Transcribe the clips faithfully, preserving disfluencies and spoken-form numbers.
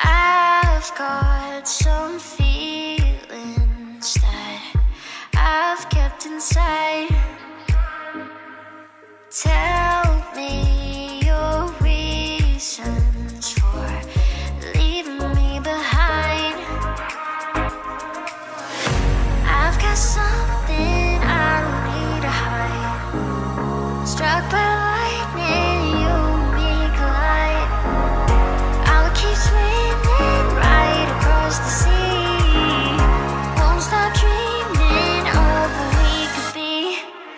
I've got some feelings that I've kept inside. Tell me your reasons for leaving me behind. I've got something I don't need to hide. Struck by lightning, you and me collide. I'll keep swimming right across the sea. Won't stop dreaming of what we could be.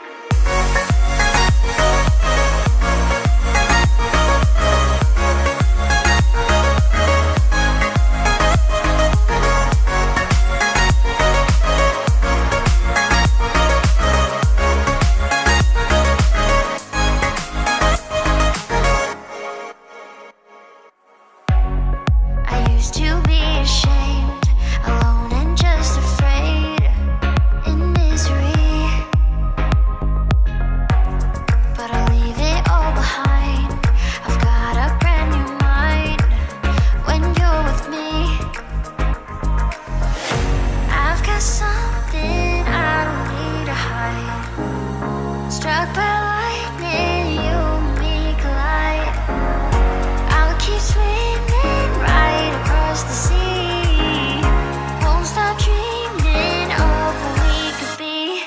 Struck by lightning, you and me collide. I'll keep swimming right across the sea. Won't stop dreaming of what we could be.